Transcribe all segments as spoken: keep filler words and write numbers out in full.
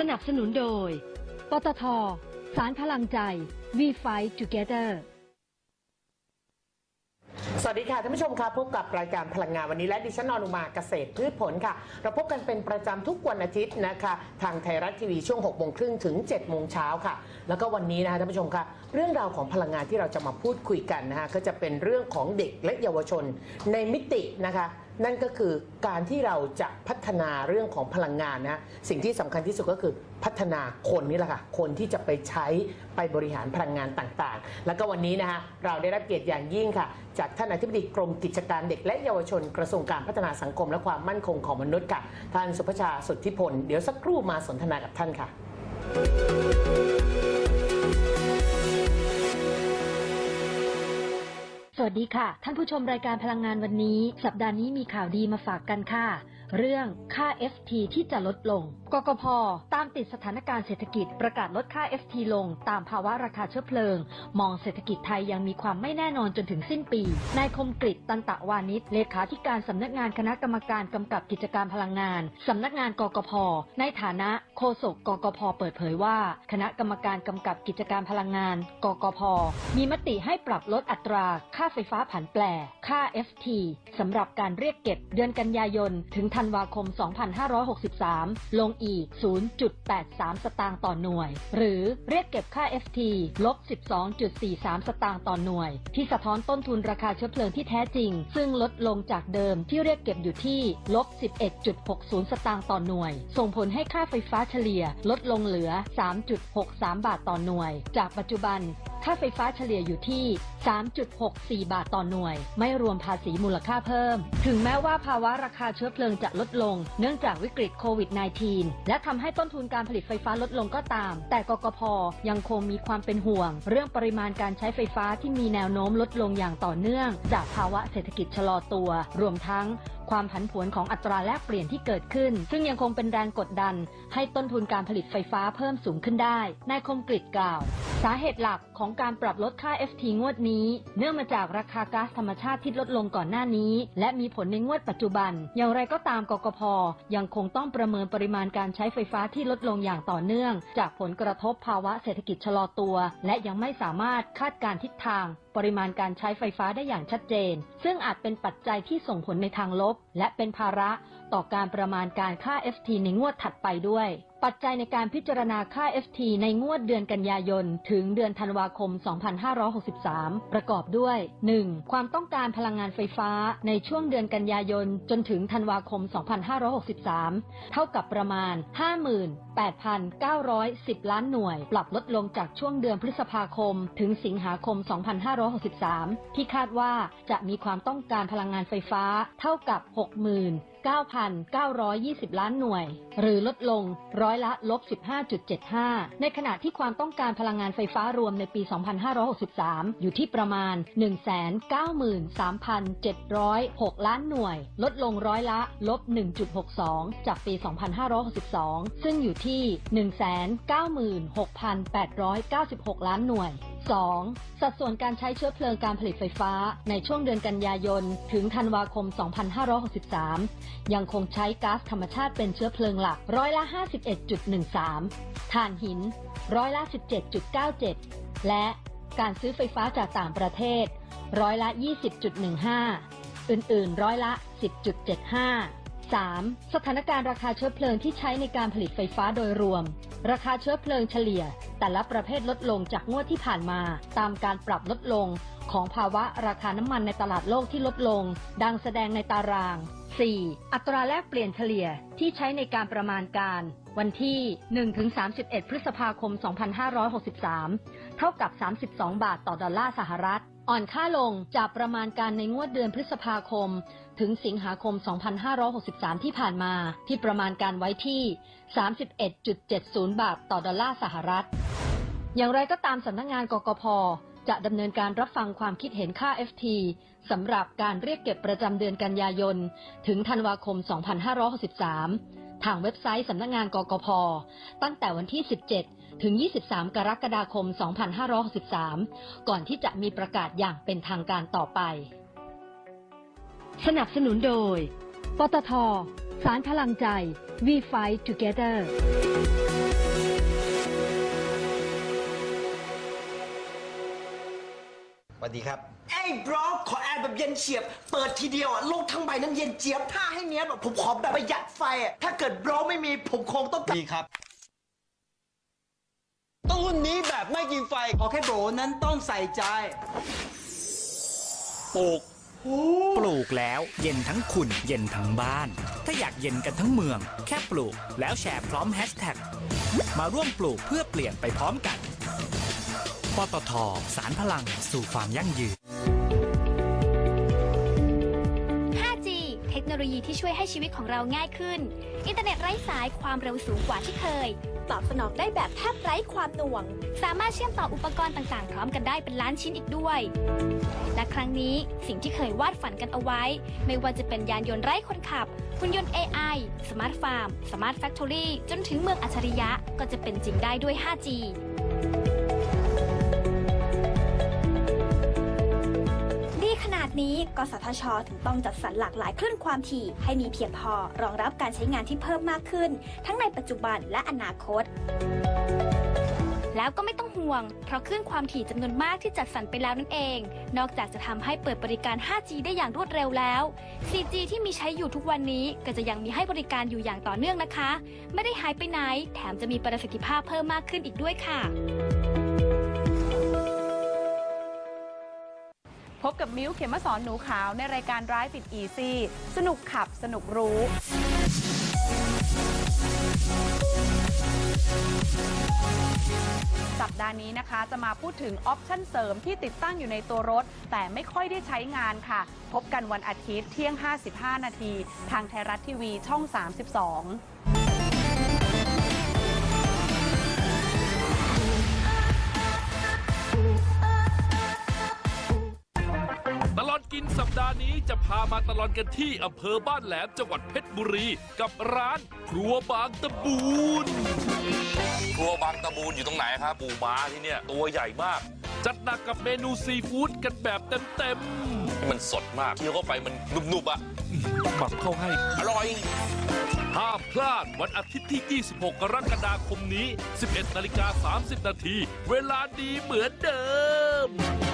นับสนุนโดยปตท.สารพลังใจ We Fight Together สวัสดีค่ะท่านผู้ชมค่ะพบกับรายการพลังงานวันนี้และดิฉันอนุมาเกษตรพืชผลค่ะเราพบกันเป็นประจำทุกวันอาทิตย์นะคะทางไทยรัฐทีวีช่วงหกโมงครึ่งถึงเจ็ดโมงเช้าค่ะแล้วก็วันนี้นะคะท่านผู้ชมค่ะเรื่องราวของพลังงานที่เราจะมาพูดคุยกันนะคะก็จะเป็นเรื่องของเด็กและเยาวชนในมิตินะคะนั่นก็คือการที่เราจะพัฒนาเรื่องของพลังงานนะสิ่งที่สำคัญที่สุดก็คือพัฒนาคนนี่แหละค่ะคนที่จะไปใช้ไปบริหารพลังงานต่างๆแล้วก็วันนี้นะคะเราได้รับเกียรติอย่างยิ่งค่ะจากท่านอธิบดีกรมกิจการเด็กและเยาวชนกระทรวงการพัฒนาสังคมและความมั่นคงของมนุษย์ค่ะท่านสุภชาสุทธิพลเดี๋ยวสักครู่มาสนทนากับท่านค่ะสวัสดีค่ะท่านผู้ชมรายการพลังงานวันนี้สัปดาห์นี้มีข่าวดีมาฝากกันค่ะเรื่องค่า เอฟ ที ที่จะลดลงกกพ.ตามติดสถานการณ์เศรษฐกิจประกาศลดค่า เอฟ ที ลงตามภาวะราคาเชื้อเพลิงมองเศรษฐกิจไทยยังมีความไม่แน่นอนจนถึงสิ้นปีนายคมกฤษ ตันตะวานิชเลขาธิการสำนักงานคณะกรรมการกำกับกิจการพลังงานสำนักงานกกพ.ในฐานะโฆษกกกพ.เปิดเผยว่าคณะกรรมการกำกับกิจการพลังงานกกพ.มีมติให้ปรับลดอัตราค่าไฟฟ้าผันแปรค่า เอฟ ที สำหรับการเรียกเก็บเดือนกันยายนถึงธันวาคมสองพันห้าร้อยหกสิบสามลงอีก ศูนย์จุดแปดสาม สตางค์ต่อหน่วยหรือเรียกเก็บค่า เอฟ ที ลบ สิบสองจุดสี่สาม สตางค์ต่อหน่วยที่สะท้อนต้นทุนราคาเชื้อเพลิงที่แท้จริงซึ่งลดลงจากเดิมที่เรียกเก็บอยู่ที่ ลบ สิบเอ็ดจุดหกศูนย์ สตางค์ต่อหน่วยส่งผลให้ค่าไฟฟ้าเฉลี่ยลดลงเหลือ สามจุดหกสาม บาทต่อหน่วยจากปัจจุบันค่าไฟฟ้าเฉลี่ยอยู่ที่ สามจุดหกสี่ บาทต่อหน่วยไม่รวมภาษีมูลค่าเพิ่มถึงแม้ว่าภาวะราคาเชื้อเพลิงจะลดลงเนื่องจากวิกฤตโควิด สิบเก้า และทำให้ต้นทุนการผลิตไฟฟ้าลดลงก็ตามแต่กกพ.ยังคงมีความเป็นห่วงเรื่องปริมาณการใช้ไฟฟ้าที่มีแนวโน้มลดลงอย่างต่อเนื่องจากภาวะเศรษฐกิจชะลอตัวรวมทั้งความผันผวนของอัตราแลกเปลี่ยนที่เกิดขึ้นซึ่งยังคงเป็นแรงกดดันให้ต้นทุนการผลิตไฟฟ้าเพิ่มสูงขึ้นได้นายคมกฤษกล่าวสาเหตุหลักของการปรับลดค่า เอฟ ที งวดนี้เนื่องมาจากราคาก๊าซธรรมชาติที่ลดลงก่อนหน้านี้และมีผลในงวดปัจจุบันอย่างไรก็ตามกกพ.ยังคงต้องประเมินปริมาณการใช้ไฟฟ้าที่ลดลงอย่างต่อเนื่องจากผลกระทบภาวะเศรษฐกิจชะลอตัวและยังไม่สามารถคาดการณ์ทิศทางปริมาณการใช้ไฟฟ้าได้อย่างชัดเจนซึ่งอาจเป็นปัจจัยที่ส่งผลในทางลบและเป็นภาระต่อการประมาณการค่า เอฟ ที ในงวดถัดไปด้วยปัจจัยในการพิจารณาค่า เอฟ ที ในงวดเดือนกันยายนถึงเดือนธันวาคมสองพันห้าร้อยหกสิบสามประกอบด้วย หนึ่ง ความต้องการพลังงานไฟฟ้าในช่วงเดือนกันยายนจนถึงธันวาคมสองพันห้าร้อยหกสิบสามเท่ากับประมาณ ห้าหมื่นแปดพันเก้าร้อยสิบ ล้านหน่วยปรับลดลงจากช่วงเดือนพฤษภาคมถึงสิงหาคมสองพันห้าร้อยหกสิบสามที่คาดว่าจะมีความต้องการพลังงานไฟฟ้าเท่ากับ หกหมื่นเก้าพันเก้าร้อยยี่สิบ ล้านหน่วยหรือลดลงร้อยละลบ สิบห้าจุดเจ็ดห้า ในขณะที่ความต้องการพลังงานไฟฟ้ารวมในปี สองพันห้าร้อยหกสิบสาม อยู่ที่ประมาณ หนึ่งแสนเก้าหมื่นสามพันเจ็ดร้อยหก ล้านหน่วยลดลงร้อยละลบ หนึ่งจุดหกสอง จากปี สองพันห้าร้อยหกสิบสอง ซึ่งอยู่ที่ หนึ่งแสนเก้าหมื่นหกพันแปดร้อยเก้าสิบหก ล้านหน่วยสอง สัดส่วนการใช้เชื้อเพลิงการผลิตไฟฟ้าในช่วงเดือนกันยายนถึงธันวาคม สองพันห้าร้อยหกสิบสาม ยังคงใช้ก๊าซธรรมชาติเป็นเชื้อเพลิงหลักร้อยละ ห้าสิบเอ็ดจุดหนึ่งสาม ถ่านหินร้อยละ สิบเจ็ดจุดเก้าเจ็ด และการซื้อไฟฟ้าจากต่างประเทศร้อยละ ยี่สิบจุดหนึ่งห้า อื่นๆร้อยละ สิบจุดเจ็ดห้าสาม สถานการณ์ราคาเชื้อเพลิงที่ใช้ในการผลิตไฟฟ้าโดยรวมราคาเชื้อเพลิงเฉลี่ยแต่ละประเภทลดลงจากงวดที่ผ่านมาตามการปรับลดลงของภาวะราคาน้ำมันในตลาดโลกที่ลดลงดังแสดงในตาราง สี่ อัตราแลกเปลี่ยนเฉลี่ยที่ใช้ในการประมาณการวันที่ หนึ่งถึงสามสิบเอ็ด พฤษภาคม สองพันห้าร้อยหกสิบสาม เท่ากับ สามสิบสอง บาทต่อดอลลาร์สหรัฐอ่อนค่าลงจากประมาณการในงวดเดือนพฤษภาคมถึงสิงหาคม สองพันห้าร้อยหกสิบสาม ที่ผ่านมาที่ประมาณการไว้ที่ สามสิบเอ็ดจุดเจ็ดศูนย์ บาทต่อดอลลาร์สหรัฐอย่างไรก็ตามสำนักงานกกพ.จะดำเนินการรับฟังความคิดเห็นค่า เอฟ ที สำหรับการเรียกเก็บประจำเดือนกันยายนถึงธันวาคม สองพันห้าร้อยหกสิบสาม ทางเว็บไซต์สำนักงานกกพ.ตั้งแต่วันที่ สิบเจ็ดถึงยี่สิบสาม กรกฎาคม สองพันห้าร้อยหกสิบสาม ก่อนที่จะมีประกาศอย่างเป็นทางการต่อไปสนับสนุนโดยปตท.สารพลังใจ We Fight Together สวัสดีครับเอ้ยบรอขอแอร์แบบเย็นเฉียบเปิดทีเดียวอะโลกทั้งใบนั้นเย็นเจี๊ยบถ้าให้เนี้ยแบบผมขอแบบประหยัดไฟอะถ้าเกิดบรอไม่มีผมคงต้องดีครับต้องรุ่นนี้แบบไม่กินไฟขอแค่โบรนั้นต้องใส่ใจปลูกปลูกแล้วเย็นทั้งคุณเย็นทั้งบ้านถ้าอยากเย็นกันทั้งเมืองแค่ปลูกแล้วแชร์พร้อมแฮชแท็กมาร่วมปลูกเพื่อเปลี่ยนไปพร้อมกันปตท.สารพลังสู่ความยั่งยืนห้าจี เทคโนโลยีที่ช่วยให้ชีวิตของเราง่ายขึ้นอินเทอร์เน็ตไร้สายความเร็วสูงกว่าที่เคยตอบสนองได้แบบแทบไร้ความหน่วงสามารถเชื่อมต่ออุปกรณ์ต่างๆพร้อมกันได้เป็นล้านชิ้นอีกด้วยและครั้งนี้สิ่งที่เคยวาดฝันกันเอาไว้ไม่ว่าจะเป็นยานยนต์ไร้คนขับหุ่นยนต์ เอ ไอ สมาร์ทฟาร์ม สมาร์ทแฟคทอรี่จนถึงเมืองอัจฉริยะก็จะเป็นจริงได้ด้วย ห้าจี ดีขนาดนี้กสทช.ถึงต้องจัดสรรหลากหลายคลื่นความถี่ให้มีเพียงพอรองรับการใช้งานที่เพิ่มมากขึ้นทั้งในปัจจุบันและอนาคตแล้วก็ไม่ต้องห่วงเพราะคลื่นความถี่จำนวนมากที่จัดสรรไปแล้วนั่นเองนอกจากจะทำให้เปิดบริการ ห้าจี ได้อย่างรวดเร็วแล้ว โฟร์จี ที่มีใช้อยู่ทุกวันนี้ก็จะยังมีให้บริการอยู่อย่างต่อเนื่องนะคะไม่ได้หายไปไหนแถมจะมีประสิทธิภาพเพิ่มมากขึ้นอีกด้วยค่ะพบกับมิ้วเขมสอนหนูขาวในรายการ Drive It Easy สนุกขับสนุกรู้สัปดาห์นี้นะคะจะมาพูดถึงออปชั่นเสริมที่ติดตั้งอยู่ในตัวรถแต่ไม่ค่อยได้ใช้งานค่ะพบกันวันอาทิตย์เที่ยงห้าสิบห้านาทีทางไทยรัฐทีวีช่องสามสิบสองตลอดกินสัปดาห์นี้จะพามาตลอดกันที่อำเภอบ้านแหลมจังหวัดเพชรบุรีกับร้านครัวบางตะบูนครัวบางตะบูนอยู่ตรงไหนครับปูม้าที่เนี่ยตัวใหญ่มากจัดหนักกับเมนูซีฟู้ดกันแบบเต็มๆมันสดมากเคี้ยวเข้าไปมันนุบๆอ่ะหมักเข้าให้อร่อยห้ามพลาดวันอาทิตย์ที่ยี่สิบหกกรกฎาคมนี้ สิบเอ็ดนาฬิกาสามสิบนาทีเวลาดีเหมือนเดิม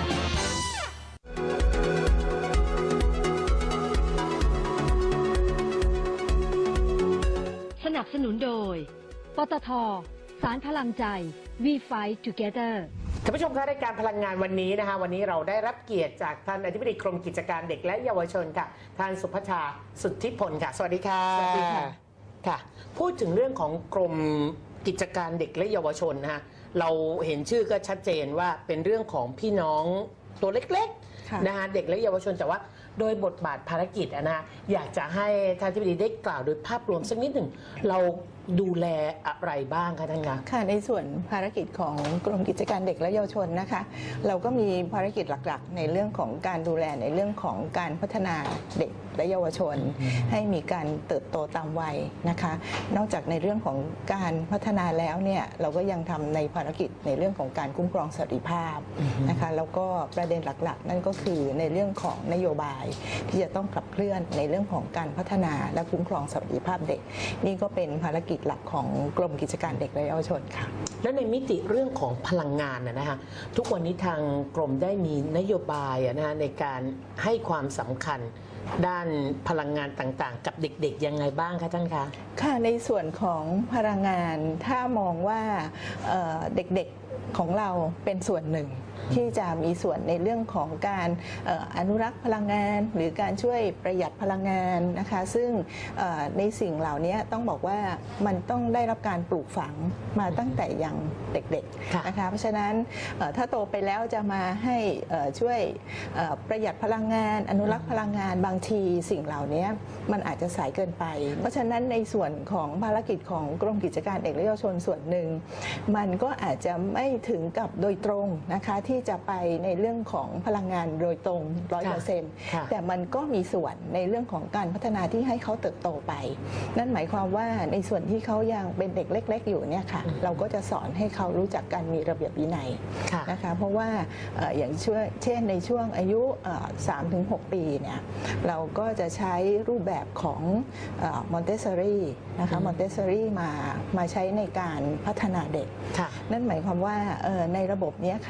สนับสนุนโดยปตท.สารพลังใจ We Fight Together ท่านผู้ชมคะรายการพลังงานวันนี้นะคะวันนี้เราได้รับเกียรติจากท่านอธิบดีกรมกิจการเด็กและเยาวชนค่ะท่านสุภชาสุทธิพลค่ะสวัสดีค่ะสวัสดีค่ะค่ะพูดถึงเรื่องของกรมกิจการเด็กและเยาวชนนะคะเราเห็นชื่อก็ชัดเจนว่าเป็นเรื่องของพี่น้องตัวเล็กๆนะคะเด็กและเยาวชนแต่ว่าโดยบทบาทภารกิจนะอยากจะให้ท่านอธิบดีได้กล่าวโดยภาพรวมสักนิดหนึ่งเราดูแลอะไรบ้างคะท่านคะค่ะในส่วนภารกิจของกรมกิจการเด็กและเยาวชนนะคะเราก็มีภารกิจหลักๆในเรื่องของการดูแลในเรื่องของการพัฒนาเด็กและเยาวชนให้มีการเติบโตตามวัยนะคะนอกจากในเรื่องของการพัฒนาแล้วเนี่ยเราก็ยังทำในภารกิจในเรื่องของการคุ้มครองสวัสดิภาพนะคะแล้วก็ประเด็นหลักๆนั่นก็คือในเรื่องของนโยบายที่จะต้องขับเคลื่อนในเรื่องของการพัฒนาและคุ้มครองสวัสดิภาพเด็กนี่ก็เป็นภารกิจหลักของกรมกิจการเด็กและเยาวชนค่ะแล้วในมิติเรื่องของพลังงานนะคะทุกวันนี้ทางกรมได้มีนโยบายนะในการให้ความสำคัญด้านพลังงานต่างๆกับเด็กๆยังไงบ้างคะท่านคะค่ะในส่วนของพลังงานถ้ามองว่าเด็กๆของเราเป็นส่วนหนึ่งที่จะมีส่วนในเรื่องของการอนุรักษ์พลังงานหรือการช่วยประหยัดพลังงานนะคะซึ่งในสิ่งเหล่านี้ต้องบอกว่ามันต้องได้รับการปลูกฝังมาตั้งแต่ยังเด็กๆนะคะเพราะฉะนั้นถ้าโตไปแล้วจะมาให้ช่วยประหยัดพลังงานอนุรักษ์พลังงานบางทีสิ่งเหล่านี้มันอาจจะสายเกินไปเพราะฉะนั้นในส่วนของภารกิจของกรมกิจการเด็กและเยาวชนส่วนหนึ่งมันก็อาจจะไม่ถึงกับโดยตรงนะคะที่จะไปในเรื่องของพลังงานโดยตรง ร้อยเปอร์เซ็นต์ แต่มันก็มีส่วนในเรื่องของการพัฒนาที่ให้เขาเติบโตไปนั่นหมายความว่าในส่วนที่เขายังเป็นเด็กเล็กๆอยู่เนี่ยค่ะเราก็จะสอนให้เขารู้จักการมีระเบียบวินัยนะคะเพราะว่าอย่างเช่นในช่วงอายุ สามถึงหก ปีเนี่ยเราก็จะใช้รูปแบบของมอนเตสซอรี่นะคะมอนเตสซอรี่มามาใช้ในการพัฒนาเด็กนั่นหมายความว่าในระบบนี้ค่ะเป็น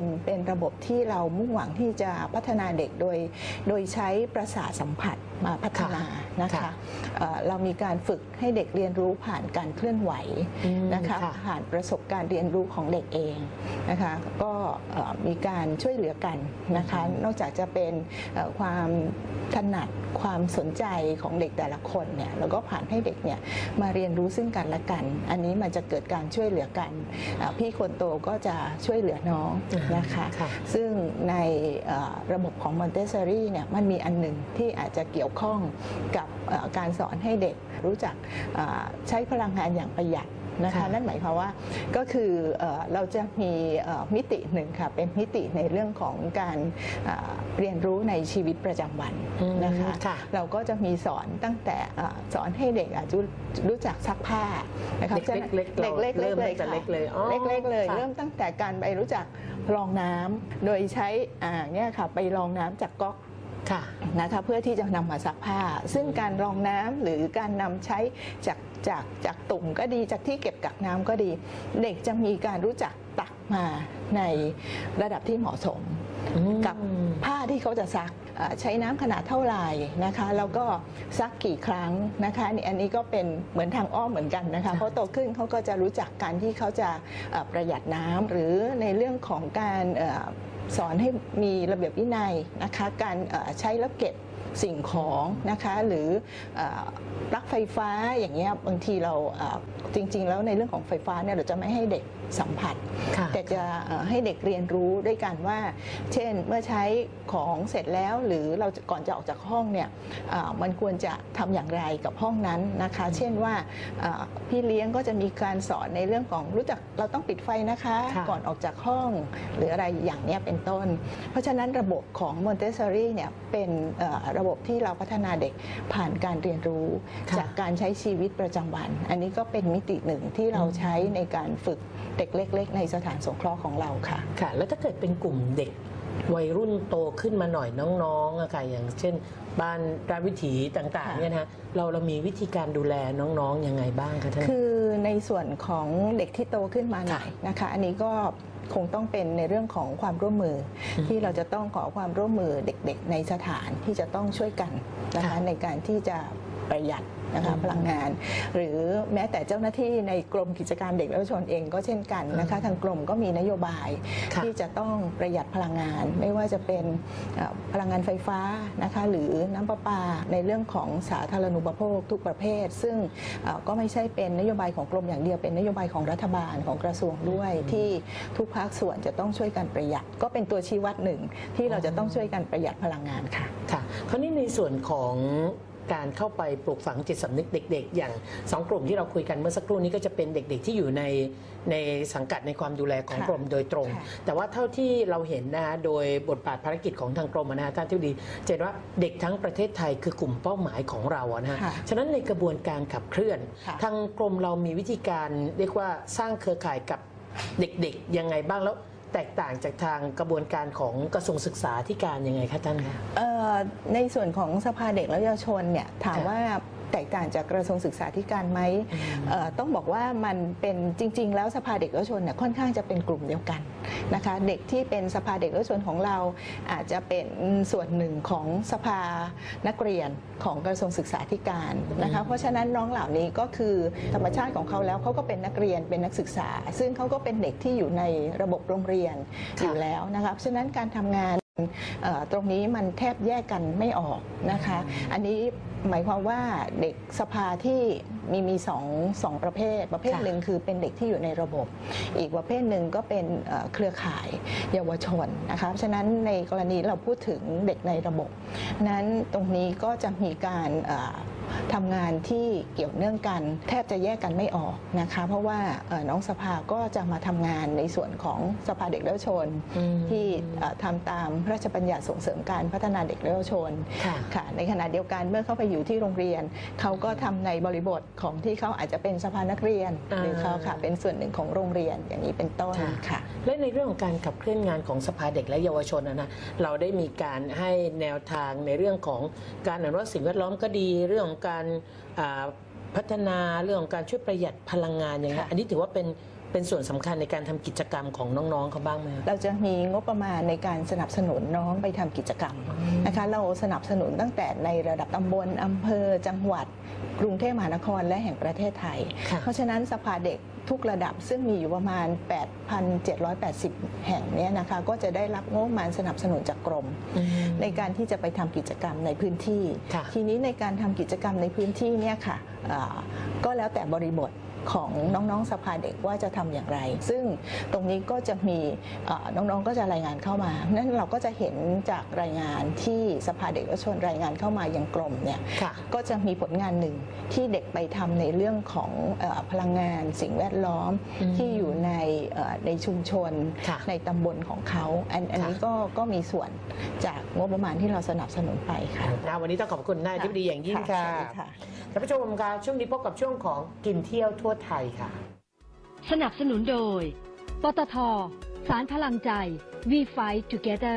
เป็นเป็นระบบที่เรามุ่งหวังที่จะพัฒนาเด็กโดยโดยใช้ประสาทสัมผัสมาพัฒนานะคะเรามีการฝึกให้เด็กเรียนรู้ผ่านการเคลื่อนไหวนะคะผ่านประสบการณ์เรียนรู้ของเด็กเองนะคะก็มีการช่วยเหลือกันนะคะนอกจากจะเป็นความถนัดความสนใจของเด็กแต่ละคนเนี่ยแล้วก็ผ่านให้เด็กเนี่ยมาเรียนรู้ซึ่งกันและกันอันนี้มันจะเกิดการช่วยเหลือกันพี่คนโตก็จะช่วยเหลือน้องนะคะซึ่งในระบบของ Montessori เนี่ยมันมีอันหนึ่งที่อาจจะเกี่ยวข้องกับการสอนให้เด็กรู้จักใช้พลังงานอย่างประหยัดนะคะนั่นหมายความว่าก็คือเราจะมีมิติหนึ่งค่ะเป็นมิติในเรื่องของการเรียนรู้ในชีวิตประจำวันนะคะเราก็จะมีสอนตั้งแต่สอนให้เด็กอาจจะรู้จักซักผ้านะคะเด็กเล็กๆเล็กๆเลยค่ะเล็กๆเลยเริ่มตั้งแต่การไปรู้จักรองน้ำโดยใช้อ่างเนี่ยค่ะไปรองน้ำจากก๊อกนะคะเพื่อที่จะนำมาซักผ้าซึ่งการรองน้ำหรือการนำใช้จากจากจากตุ่มก็ดีจากที่เก็บกักน้ำก็ดีเด็กจะมีการรู้จักตักมาในระดับที่เหมาะสมกับผ้าที่เขาจะซักใช้น้ำขนาดเท่าไหร่นะคะแล้วก็ซักกี่ครั้งนะคะอันนี้ก็เป็นเหมือนทางอ้อมเหมือนกันนะคะเพราะโตขึ้นเขาก็จะรู้จักการที่เขาจะประหยัดน้ำหรือในเรื่องของการสอนให้มีระเบียบวินัยนะคะการใช้แล้วเก็บสิ่งของนะคะหรือปลั๊กไฟฟ้าอย่างเงี้ยบางทีเราจริงๆแล้วในเรื่องของไฟฟ้าเนี่ยเราจะไม่ให้เด็กสัมผัสแต่จะให้เด็กเรียนรู้ด้วยกันว่าเช่นเมื่อใช้ของเสร็จแล้วหรือเราก่อนจะออกจากห้องเนี่ยมันควรจะทำอย่างไรกับห้องนั้นนะคะเช่นว่าพี่เลี้ยงก็จะมีการสอนในเรื่องของรู้จักเราต้องปิดไฟนะคะก่อนออกจากห้องหรืออะไรอย่างนี้เป็นต้นเพราะฉะนั้นระบบของ Montessori เนี่ยเป็นระบบที่เราพัฒนาเด็กผ่านการเรียนรู้จากการใช้ชีวิตประจำวันอันนี้ก็เป็นมิติหนึ่งที่เราใช้ในการฝึกเด็กเล็กๆในสถานสงเคราะห์ของเราค่ะค่ะแล้วถ้าเกิดเป็นกลุ่มเด็กวัยรุ่นโตขึ้นมาหน่อยน้องๆอะค่ะอย่างเช่นบ้านราชวิถีต่างๆเนี่ยนะเราเรามีวิธีการดูแลน้องๆยังไงบ้างคะท่านคือในส่วนของเด็กที่โตขึ้นมาหน่อยนะคะอันนี้ก็คงต้องเป็นในเรื่องของความร่วมมือที่เราจะต้องขอความร่วมมือเด็กๆในสถานที่จะต้องช่วยกันนะคะในการที่จะประหยัดนะคะพลังงานหรือแม้แต่เจ้าหน้าที่ในกรมกิจการเด็กและเยาวชนเองก็เช่นกันนะคะทางกรมก็มีนโยบายที่จะต้องประหยัดพลังงานไม่ว่าจะเป็นพลังงานไฟฟ้านะคะหรือน้ำประปาในเรื่องของสาธารณูปโภคทุกประเภทซึ่งก็ไม่ใช่เป็นนโยบายของกรมอย่างเดียวเป็นนโยบายของรัฐบาลของกระทรวงด้วยที่ทุกภาคส่วนจะต้องช่วยกันประหยัดก็เป็นตัวชี้วัดหนึ่งที่เราจะต้องช่วยกันประหยัดพลังงานค่ะค่ะคราวนี้ในส่วนของการเข้าไปปลูกฝังจิตสำนึกเด็กๆอย่างสองกลุ่มที่เราคุยกันเมื่อสักครู่นี้ก็จะเป็นเด็กๆที่อยู่ในในสังกัดในความดูแลของกรมโดยตรงแต่ว่าเท่าที่เราเห็นนะโดยบทบาทภารกิจของทางกรมนะฮะท่านที่ดีเห็นว่าเด็กทั้งประเทศไทยคือกลุ่มเป้าหมายของเรานะฮะฉะนั้นในกระบวนการขับเคลื่อนทางกรมเรามีวิธีการเรียกว่าสร้างเครือข่ายกับเด็กๆยังไงบ้างแล้วแตกต่างจากทางกระบวนการของกระทรวงศึกษาธิการยังไงคะท่านคะในส่วนของสภาเด็กและเยาวชนเนี่ยถามว่าแตกต่างจากกระทรวงศึกษาธิการไหมต้องบอกว่ามันเป็นจริงๆแล้วสภาเด็กและเยาวชนเนี่ยค่อนข้างจะเป็นกลุ่มเดียวกันนะคะเด็กที่เป็นสภาเด็กและเยาวชนของเราอาจจะเป็นส่วนหนึ่งของสภานักเรียนของกระทรวงศึกษาธิการนะคะเพราะฉะนั้นน้องเหล่านี้ก็คือธรรมชาติของเขาแล้วเขาก็เป็นนักเรียนเป็นนักศึกษาซึ่งเขาก็เป็นเด็กที่อยู่ในระบบโรงเรียนอยู่แล้วนะคะเพราะฉะนั้นการทำงานตรงนี้มันแทบแยกกันไม่ออกนะคะอันนี้หมายความว่าเด็กสภาที่มีมีสองสองประเภทประเภทหนึ่งคือเป็นเด็กที่อยู่ในระบบอีกประเภทหนึ่งก็เป็นเครือข่ายเยาวชนนะคะฉะนั้นในกรณีเราพูดถึงเด็กในระบบนั้นตรงนี้ก็จะมีการทำงานที่เกี่ยวเนื่องกันแทบจะแยกกันไม่ออกนะคะเพราะว่าน้องสภาก็จะมาทำงานในส่วนของสภาเด็กและเยาวชนที่ทำตามพระราชบัญญัติส่งเสริมการพัฒนาเด็กและเยาวชนค่ะในขณะเดียวกันเมื่อเข้าไปอยู่ที่โรงเรียนเขาก็ทำในบริบทของที่เขาอาจจะเป็นสภานักเรียนหรือเขาค่ะเป็นส่วนหนึ่งของโรงเรียนอย่างนี้เป็นต้นค่ะและในเรื่องของการขับเคลื่อนงานของสภาเด็กและเยาวชนนะเราได้มีการให้แนวทางในเรื่องของการอนุรักษ์สิ่งแวดล้อมก็ดีเรื่องของการพัฒนาเรื่องของการช่วยประหยัดพลังงานอย่างนี้อันนี้ถือว่าเป็นเป็นส่วนสำคัญในการทำกิจกรรมของน้องๆเขาบ้างไหมเราจะมีงบประมาณในการสนับสนุนน้องไปทำกิจกรรมนะคะเราสนับสนุนตั้งแต่ในระดับตำบลอำเภอจังหวัดกรุงเทพมหานครและแห่งประเทศไทยเพราะฉะนั้นสภาเด็กทุกระดับซึ่งมีอยู่ประมาณ แปดพันเจ็ดร้อยแปดสิบ แห่งนี้นะคะก็จะได้รับงบประมาณสนับสนุนจากกรมในการที่จะไปทำกิจกรรมในพื้นที่ทีนี้ในการทำกิจกรรมในพื้นที่เนี่ยค่ะก็แล้วแต่บริบทของน้องๆสภาเด็กว่าจะทำอย่างไรซึ่งตรงนี้ก็จะมีน้องๆก็จะรายงานเข้ามานั้นเราก็จะเห็นจากรายงานที่สภาเด็กเยาวชนรายงานเข้ามาอย่างกรมเนี่ยก็จะมีผลงานหนึ่งที่เด็กไปทำในเรื่องของพลังงานสิ่งแวดล้อมที่อยู่ในในชุมชนในตำบลของเขาอันอันนี้ก็ก็มีส่วนจากงบประมาณที่เราสนับสนุนไปค่ะวันนี้ต้องขอบคุณนายอธิบดีอย่างยิ่งค่ะท่านผู้ชมคะช่วงนี้พบกับช่วงของกินเที่ยวทั่วไทยค่ะสนับสนุนโดยปตท.สารพลังใจ We Fight Together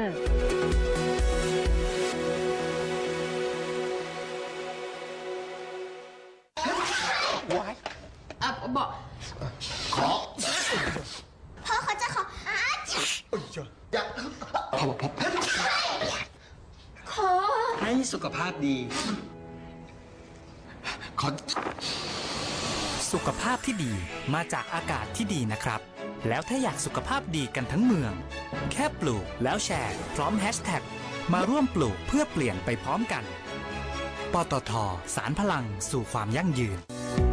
ว้ายอ่ะบอกขอพ่อเขาจะขออาจะขอให้สุขภาพดีขอสุขภาพที่ดีมาจากอากาศที่ดีนะครับแล้วถ้าอยากสุขภาพดีกันทั้งเมืองแค่ปลูกแล้วแชร์พร้อมแฮชแท็กมาร่วมปลูกเพื่อเปลี่ยนไปพร้อมกันปตท.สารพลังสู่ความยั่งยืน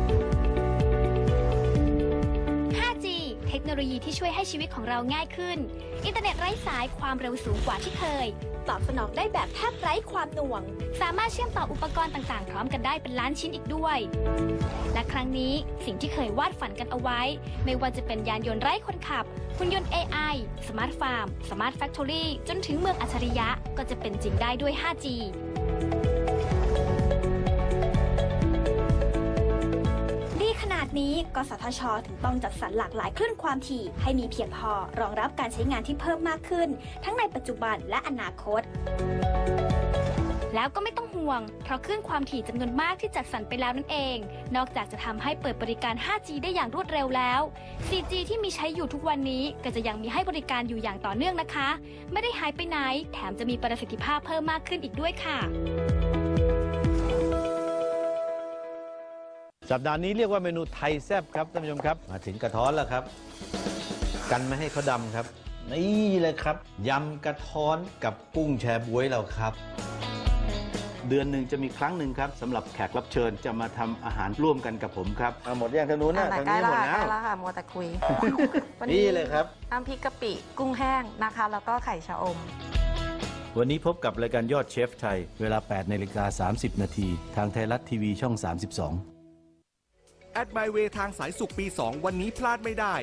ห้าจี เทคโนโลยีที่ช่วยให้ชีวิตของเราง่ายขึ้นอินเทอร์เน็ตไร้สายความเร็วสูงกว่าที่เคยตอบสนองได้แบบแทบไร้ความหน่วงสามารถเชื่อมต่ออุปกรณ์ต่างๆพร้อมกันได้เป็นล้านชิ้นอีกด้วยและครั้งนี้สิ่งที่เคยวาดฝันกันเอาไว้ไม่ว่าจะเป็นยานยนต์ไร้คนขับหุ่นยนต์ เอ ไอ สมาร์ทฟาร์มสมาร์ทแฟคทอรี่จนถึงเมืองอัจฉริยะก็จะเป็นจริงได้ด้วย ห้าจี ขนาดนี้กสทช.ถึงต้องจัดสรรหลากหลายคลื่นความถี่ให้มีเพียงพอรองรับการใช้งานที่เพิ่มมากขึ้นทั้งในปัจจุบันและอนาคตแล้วก็ไม่ต้องห่วงเพราะคลื่นความถี่จำนวนมากที่จัดสรรไปแล้วนั่นเองนอกจากจะทำให้เปิดบริการ ห้าจี ได้อย่างรวดเร็วแล้ว โฟร์จี ที่มีใช้อยู่ทุกวันนี้ก็จะยังมีให้บริการอยู่อย่างต่อเนื่องนะคะไม่ได้หายไปไหนแถมจะมีประสิทธิภาพเพิ่มมากขึ้นอีกด้วยค่ะสัปดาห์นี้เรียกว่าเมนูไทยแซ่บครับท่านผู้ชมครับมาถึงกระท้อนแล้วครับกันไม่ให้เขาดำครับนี่เลยครับยำกระท้อนกับกุ้งแชบ๊วยเราครับเดือนหนึ่งจะมีครั้งหนึ่งครับสำหรับแขกรับเชิญจะมาทำอาหารร่วมกันกับผมครับหมดอย่างทางนู้นนะทางนี้หมดแล้วใกล้แล้วค่ะมัวแต่คุยนี่เลยครับน้ำพริกกะปิกุ้งแห้งนะคะแล้วก็ไข่ชะอมวันนี้พบกับรายการยอดเชฟไทยเวลา แปดนาฬิกาสามสิบนาทีทางไทยรัฐทีวีช่องสามสิบสองแอด My Way ทางสายสุขปี สอง วันนี้พลาดไม่ได้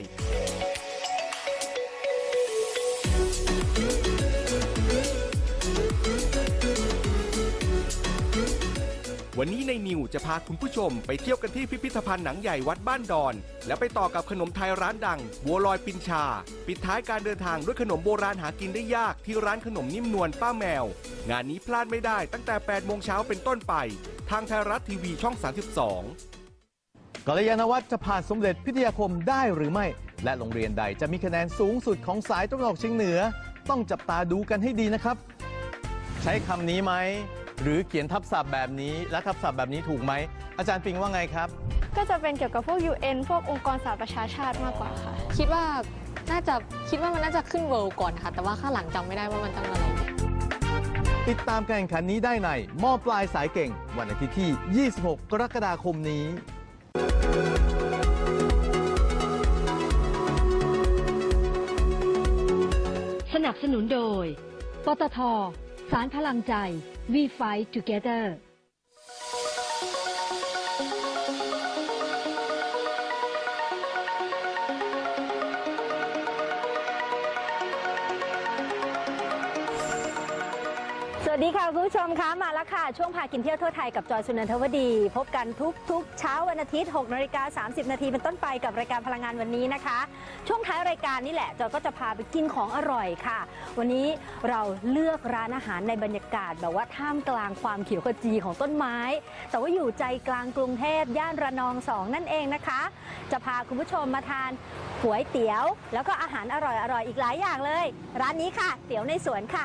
วันนี้ในนิวจะพาคุณผู้ชมไปเที่ยวกันที่พิพิธภัณฑ์หนังใหญ่วัดบ้านดอนแล้วไปต่อกับขนมไทยร้านดังบัวลอยปินชาปิดท้ายการเดินทางด้วยขนมโบราณหากินได้ยากที่ร้านขนมนิ่มนวลป้าแมวงานนี้พลาดไม่ได้ตั้งแต่ แปดโมงเช้าเป็นต้นไปทางไทยรัฐทีวีช่องสามสิบสองกัลยาณวัฒน์จะผ่านสมเด็จพิทยาคมได้หรือไม่และโรงเรียนใดจะมีคะแนนสูงสุดของสายตะวันออกเฉียงเหนือต้องจับตาดูกันให้ดีนะครับใช้คำนี้ไหมหรือเขียนทับศัพท์แบบนี้และทับศัพท์แบบนี้ถูกไหมอาจารย์ปิงว่าไงครับก็จะเป็นเกี่ยวกับพวก ยู เอ็น พวกองค์กรสหประชาชาติมากกว่าค่ะคิดว่าน่าจะคิดว่ามันน่าจะขึ้นเวิลด์ก่อนค่ะแต่ว่าข้างหลังจำไม่ได้ว่ามันตั้งอะไรติดตามการแข่งขันนี้ได้ในมอปลายสายเก่งวันอาทิตย์ที่ยี่สิบหกกรกฎาคมนี้สนับสนุนโดยปตท.สารพลังใจ We Fight Together สสวัสดีค่ะคุณผู้ชมคะมาแล้วค่ะช่วงพากินเที่ยวทั่วไทยกับจอยสุนันทวดีพบกันทุกทุกเช้าวันอาทิตย์หกนาฬิกาสามสิบนาทีเป็นต้นไปกับรายการพลังงานวันนี้นะคะช่วงท้ายรายการนี่แหละจอยก็จะพาไปกินของอร่อยค่ะวันนี้เราเลือกร้านอาหารในบรรยากาศแบบว่าท่ามกลางความเขียวขจีของต้นไม้แต่ว่าอยู่ใจกลางกรุงเทพย่านระนองสองนั่นเองนะคะจะพาคุณผู้ชมมาทานก๋วยเตี๋ยวแล้วก็อาหารอร่อยๆอีกหลายอย่างเลยร้านนี้ค่ะเตี๋ยวในสวนค่ะ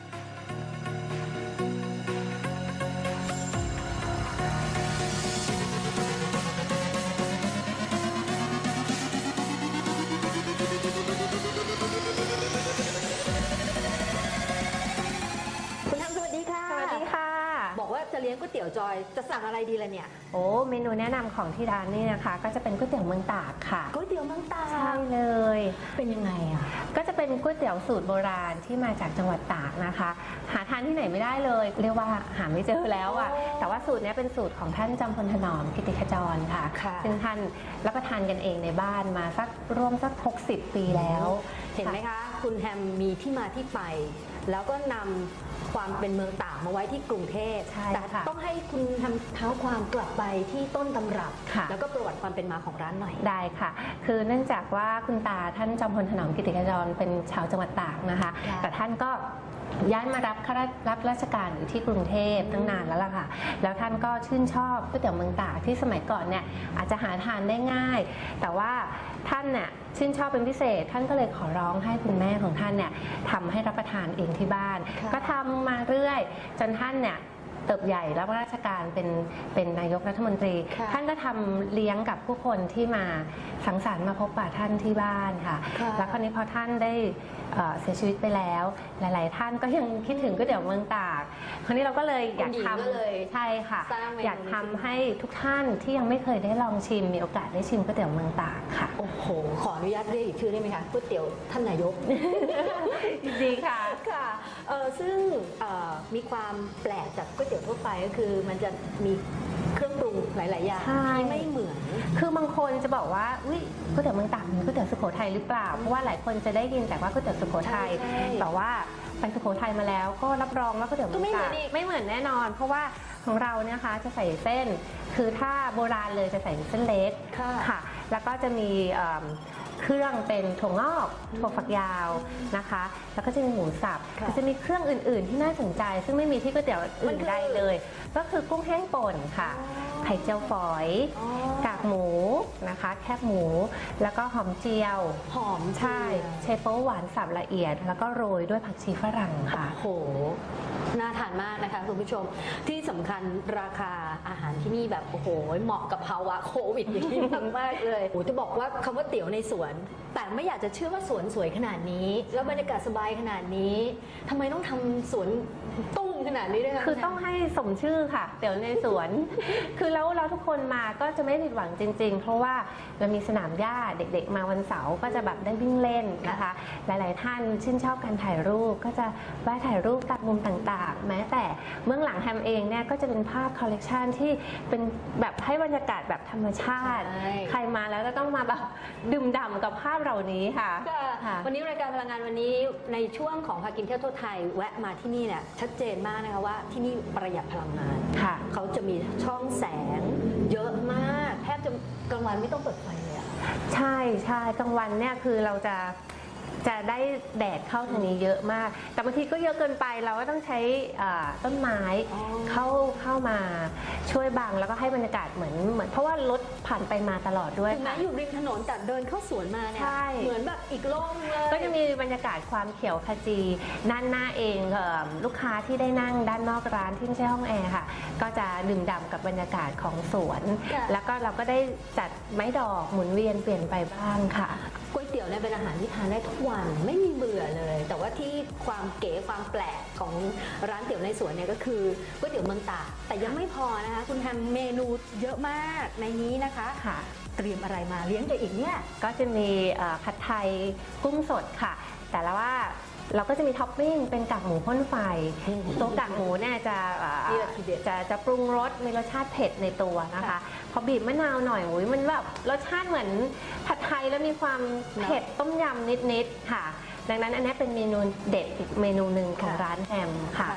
บอกว่าจะเลี้ยงก๋วยเตี๋ยวจอยจะสั่งอะไรดีล่ะเนี่ยโอ้เมนูแนะนำของที่ร้านนี่นะคะก็จะเป็นก๋วยเตี๋ยวเมืองตากค่ะก๋วยเตี๋ยวเมืองตากใช่เลยเป็นยังไงอ่ะก็จะเป็นก๋วยเตี๋ยวสูตรโบราณที่มาจากจังหวัดตากนะคะหาทานที่ไหนไม่ได้เลยเรียกว่าหาไม่เจอแล้วอ่ะแต่ว่าสูตรนี้เป็นสูตรของท่านจำพลถนอมกิติขจรค่ะซึ่งท่านรับประทานกันเองในบ้านมาสักร่วมสักหกสิบปีแล้วเห็นไหมคะคุณแฮมมีที่มาที่ไปแล้วก็นำความเป็นเมืองตากมาไว้ที่กรุงเทพแต่ต้องให้คุณทำเท้าความกลับไปที่ต้นตำรับแล้วก็ประวัติความเป็นมาของร้านหน่อยได้ค่ะคือเนื่องจากว่าคุณตาท่านจอมพลถนอมกิติขจรเป็นชาวจังหวัดตากนะคะแต่ท่านก็ย้ายมารับข้ารับราชการอยู่ที่กรุงเทพตั้งนานแล้วล่ะค่ะแล้วท่านก็ชื่นชอบก๋วยเตี๋ยวเมืองตากที่สมัยก่อนเนี่ยอาจจะหาทานได้ง่ายแต่ว่าท่านเนี่ยชื่นชอบเป็นพิเศษท่านก็เลยขอร้องให้คุณแม่ของท่านเนี่ยทำให้รับประทานเองที่บ้านก็ทำมาเรื่อยจนท่านเนี่ยเติบใหญ่รับราชการเป็นเป็นนายกรัฐมนตรีท่านก็ทำเลี้ยงกับผู้คนที่มาสังสรรค์มาพบปะท่านที่บ้านค่ะแล้วคราวนี้พอท่านได้เสียชีวิตไปแล้วหลายๆท่านก็ยังคิดถึงก๋วยเตี๋ยวเมืองตากคราวนี้เราก็เลยอยากทำใช่ค่ะอยากทำให้ทุกท่านที่ยังไม่เคยได้ลองชิมมีโอกาสได้ชิมก๋วยเตี๋ยวเมืองตากค่ะโอ้โหขออนุญาตเรียกอีกชื่อได้ไหมคะก๋วยเตี๋ยวท่านนายกดีค่ะค่ะซึ่งมีความแปลกจากก๋วยเตี๋ยวทั่วไปก็คือมันจะมีเครื่องปรุงหลายๆอย่างที่ไม่เหมือนคือบางคนจะบอกว่าอุ้ยก๋วยเตี๋ยวเมืองตากเป็นก๋วยเตี๋ยวสุโขทัยหรือเปล่าเพราะว่าหลายคนจะได้ยินแต่ว่าก๋วยเตี๋ยวสุโขทัยแต่ว่าไปสุโขทัยมาแล้วก็รับรองว่าก๋วยเตี๋ยวเมืองตากไม่เหมือนแน่นอนเพราะว่าของเราเนี่ยนะคะจะใส่เส้นคือถ้าโบราณเลยจะใส่เส้นเล็กค่ะแล้วก็จะมีเครื่องเป็นถั่วงอกถั่วฝักยาวนะคะแล้วก็จะมีหมูสับก็จะมีเครื่องอื่นๆที่น่าสนใจซึ่งไม่มีที่ก๋วยเตี๋ยวอื่นใดเลยก็คือกุ้งแห้งป่นค่ะไข่เจียวฝอยกากหมูนะคะแคบหมูแล้วก็หอมเจียวหอมใช่ใช้โป๊หวานสับละเอียดแล้วก็โรยด้วยผักชีฝรั่งค่ะโอ้โหน่าทานมากนะคะคุณผู้ชมที่สำคัญราคาอาหารที่นี่แบบโอ้โหเหมาะกับภาวะโควิดอย่างนี้มากๆเลยโอ้จะบอกว่าคำว่าเตี๋ยวในสวนแต่ไม่อยากจะเชื่อว่าสวนสวยขนาดนี้แล้วบรรยากาศสบายขนาดนี้ทำไมต้องทำสวนตุ้มขนาดนี้ด้วยคะคือต้องให้สมชื่อค่ะเตี๋ยวในสวนคือแล้วเราทุกคนมาก็จะไม่ผิดหวังจริงๆเพราะว่าเรามีสนามหญ้าเด็กๆมาวันเสาร์ก็จะแบบได้วิ่งเล่นนะคะหลายๆท่านชื่นชอบการถ่ายรูปก็จะแวะถ่ายรูปตามมุมต่างๆแม้แต่เบื้องหลังแฮมเองเนี่ยก็จะเป็นภาพคอลเลกชันที่เป็นแบบให้บรรยากาศแบบธรรมชาติใครมาแล้วก็ต้องมาแบบดื่มด่ำกับภาพเหล่านี้ค่ะวันนี้รายการพลังงานวันนี้ในช่วงของพากินเที่ยวทั่วไทยแวะมาที่นี่เนี่ยชัดเจนมากนะคะว่าที่นี่ประหยัดพลังงานเขาจะมีช่องแสงเยอะมากแทบจะกลางวันไม่ต้องเปิดไฟเลยอ่ะใช่ใช่กลางวันเนี่ยคือเราจะจะได้แดดเข้าทางนี้เยอะมากแต่บางทีก็เยอะเกินไปเราก็ต้องใช้ต้นไม้เข้าเข้ามาช่วยบังแล้วก็ให้บรรยากาศเหมือนเหมือนเพราะว่ารถผ่านไปมาตลอดด้วยถึงแม้อยู่ริมถนนแต่เดินเข้าสวนมาเนี่ยเหมือนแบบอีกโลกเลยก็จะมีบรรยากาศความเขียวขจีด้านหน้าเองลูกค้าที่ได้นั่งด้านนอกร้านที่ไม่ใช่ห้องแอร์ค่ะก็จะดื่มด่ำกับบรรยากาศของสวนแล้วก็เราก็ได้จัดไม้ดอกหมุนเวียนเปลี่ยนไปบ้างค่ะก๋วยเตี๋ยวเนี่ยเป็นอาหารที่ทานได้ทุกวันไม่มีเบื่อเลยแต่ว่าที่ความเก๋ความแปลกของร้านเตี๋ยวในสวนเนี่ยก็คือก๋วยเตี๋ยวเมืองตากแต่ยังไม่พอนะคะคุณทำเมนูเยอะมากในนี้นะคะค่ะเตรียมอะไรมาเลี้ยงเด็กอีกเนี่ยก็จะมีผัดไทยกุ้งสดค่ะแต่ละว่าเราก็จะมีท็อปปิ้งเป็นกากหมูพ่นไฟตัวกากหมูเนี่ยจะจะจะปรุงรสมีรสชาติเผ็ดในตัวนะคะพอบีบมะนาวหน่อยอุ้ยมันแบบรสชาติเหมือนผัดไทยแล้วมีความเผ็ดต้มยำนิดๆค่ะดังนั้นอันนี้เป็นเมนูเด็ดอีกเมนูหนึ่งของร้านแฮมค่ะ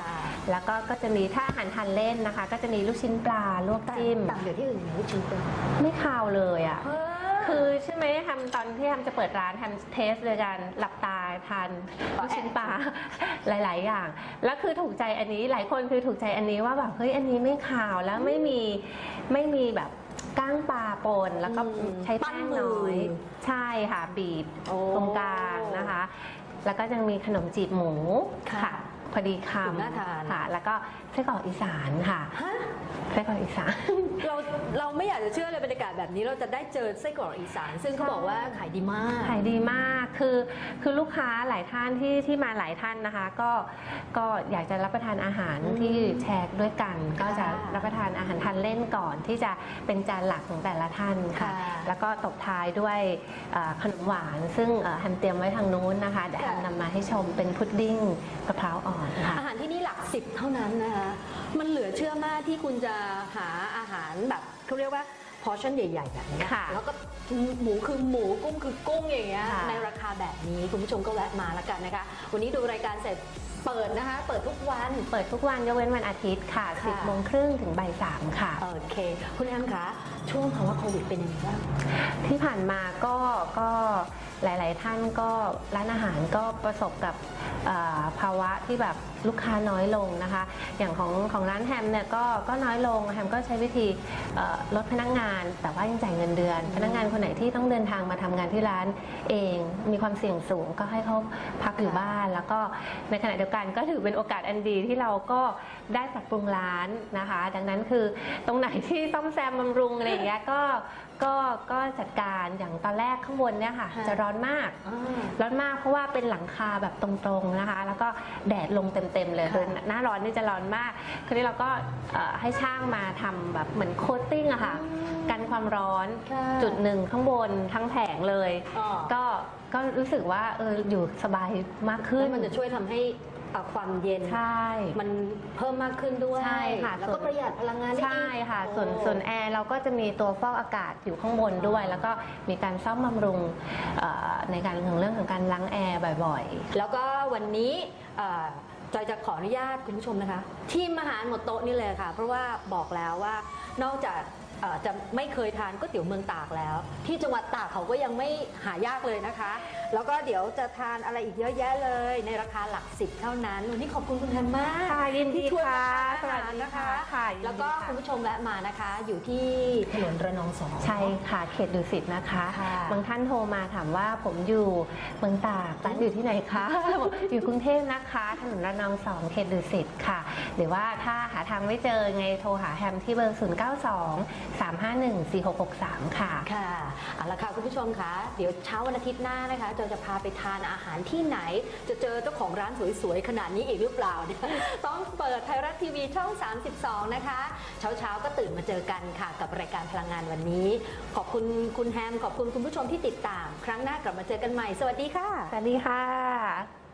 แล้วก็ก็จะมีถ้าอาหารทานเล่นนะคะ ก็จะมีลูกชิ้นปลาลวกจิ้มต่างจากที่อื่นลูกชิ้นปลาไม่คาวเลยอ่ะคือใช่ไหมทำตอนที่ทำจะเปิดร้านทำเทสเลยกันหลับตาทานลูกชิ้นปลา หลาย ๆ อย่างแล้วคือถูกใจอันนี้หลายคนคือถูกใจอันนี้ว่าแบบเฮ้ยอันนี้ไม่คาวแล้วไม่มีไม่มีแบบก้างปลาปนแล้วก็ใช้แป้งน้อยใช่ค่ะบีบตรงกลางนะคะ แล้วก็ยังมีขนมจีบหมูค่ะพอดีคำค่ะแล้วก็ไส้กรอกอีสานค่ะไส้กรอกอีสานเราเราไม่อยากจะเชื่อเลยบรรยากาศแบบนี้เราจะได้เจอไส้กรอกอีสานซึ่งเขาบอกว่าขายดีมากขายดีมากคือคือลูกค้าหลายท่านที่ที่มาหลายท่านนะคะก็ก็อยากจะรับประทานอาหารที่แชร์ด้วยกันก็จะรับประทานอาหารทานเล่นก่อนที่จะเป็นจานหลักของแต่ละท่านค่ะแล้วก็ตบท้ายด้วยขนมหวานซึ่งแฮมเตรียมไว้ทางนู้นนะคะเดี๋ยวแฮมนำมาให้ชมเป็นพุดดิ้งมะพร้าวอ่อนค่ะอาหารที่นี่หลักสิบเท่านั้นนะคะมันเหลือเชื่อมากที่คุณจะหาอาหารแบบเขาเรียกว่าพอร์ชั่นใหญ่ๆแบบนี้แล้วก็หมูคือหมูกุ้งคือกุ้งอย่างเงี้ยในราคาแบบนี้คุณผู้ชมก็แวะมาแล้วกันนะคะวันนี้ดูรายการเสร็จเปิดนะคะเปิดทุกวันเปิดทุกวันยกเว้นวันอาทิตย์ค่ะสิบโมงครึ่งถึงบ่ายสามค่ะโอเคคุณแอมคะช่วงภาวะโควิดเป็นยังไงบ้างที่ผ่านมาก็ก็หลายๆท่านก็ร้านอาหารก็ประสบกับภาวะที่แบบลูกค้าน้อยลงนะคะอย่างของของร้านแฮมเนี่ยก็ก็น้อยลงแฮมก็ใช้วิธีลดพนักงานแต่ว่ายังจ่ายเงินเดือนพนักงานคนไหนที่ต้องเดินทางมาทำงานที่ร้านเองมีความเสี่ยงสูงก็ให้เขาพักอยู่บ้านแล้วก็ในขณะเดียวกันก็ถือเป็นโอกาสอันดีที่เราก็ได้ปรับปรุงร้านนะคะดังนั้นคือตรงไหนที่ซ่อมแซมบำรุงอะไรอย่างเงี้ยก็ก็ก็จัดการอย่างตอนแรกข้างบนเนี่ยค่ะจะร้อนมากร้อนมากเพราะว่าเป็นหลังคาแบบตรงๆนะคะแล้วก็แดดลงเต็มๆเลยคือหน้าร้อนนี่จะร้อนมากคราวนี้เราก็ให้ช่างมาทำแบบเหมือนโคตติ้งอะค่ะกันความร้อนจุดหนึ่งข้างบนทั้งแผงเลยก็ก็รู้สึกว่าเอออยู่สบายมากขึ้นมันจะช่วยทำให้ความเย็นใช่มันเพิ่มมากขึ้นด้วยใช่ค่ะแล้วก็ประหยัดพลังงานได้ใช่ค่ะส่วนส่วนแอร์เราก็จะมีตัวฟอกอากาศอยู่ข้างบนด้วยแล้วก็มีการซ่อมบำรุงในการเรื่องของการล้างแอร์บ่อยๆแล้วก็วันนี้จอยจะขออนุญาตคุณผู้ชมนะคะทีมอาหารหมดโต๊ะนี่เลยค่ะเพราะว่าบอกแล้วว่านอกจากจะไม่เคยทานก๋วยเตี๋ยวเมืองตากแล้วที่จังหวัดตากเขาก็ยังไม่หายากเลยนะคะแล้วก็เดี๋ยวจะทานอะไรอีกเยอะแยะเลยในราคาหลักสิบเท่านั้นวันนี้ขอบคุณคุณแทนมากค่ะยินดีค่ะสวัสดีนะคะแล้วก็คุณผู้ชมแวะมานะคะอยู่ที่ถนนระนองสองใช่ค่ะเขตดุสิตนะคะบางท่านโทรมาถามว่าผมอยู่เมืองตากร้านอยู่ที่ไหนคะอยู่กรุงเทพนะคะถนนระนองสองเขตดุสิตค่ะหรือว่าถ้าหาทางไม่เจอไงโทรหาแฮมที่เบอร์ศูนย์ เก้า สอง สาม ห้า หนึ่ง สี่ หก หก สามค่ะค่ะเอาละค่ะคุณผู้ชมคะเดี๋ยวเช้าวันอาทิตย์หน้านะคะเราจะพาไปทานอาหารที่ไหนจะเจอเจ้าของร้านสวยๆขนาดนี้อีกหรือเปล่าเนี่ยต้องเปิดไทยรัฐทีวีช่องสามสิบสองนะคะเช้าๆก็ตื่นมาเจอกันค่ะกับรายการพลังงานวันนี้ขอบคุณคุณแฮมขอบคุณคุณผู้ชมที่ติดตามครั้งหน้ากลับมาเจอกันใหม่สวัสดีค่ะสวัสดีค่ะ